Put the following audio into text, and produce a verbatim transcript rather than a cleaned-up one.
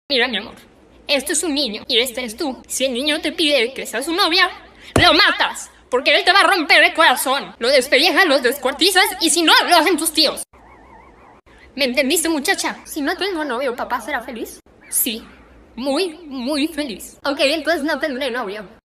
Mira, mi amor, esto es un niño y este es tú. Si el niño te pide que seas su novia, lo matas, porque él te va a romper el corazón. Lo despellejas, los descuartizas y si no, lo hacen tus tíos. ¿Me entendiste, muchacha? Si no tengo novio, ¿papá será feliz? Sí, muy, muy feliz. Ok, entonces no tendré novio.